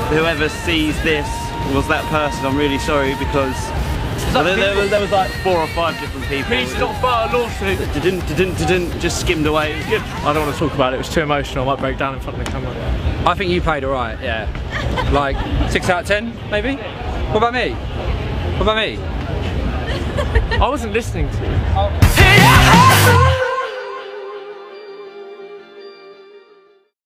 whoever sees this was that person, I'm really sorry, because there was like 4 or 5 different people. Please not file a lawsuit. Didn't just skimmed away. It was good. I don't want to talk about it. It was too emotional. I might break down in front of the camera. I think you played alright, yeah. Like 6 out of 10, maybe? What about me? What about me? I wasn't listening to you. Oh.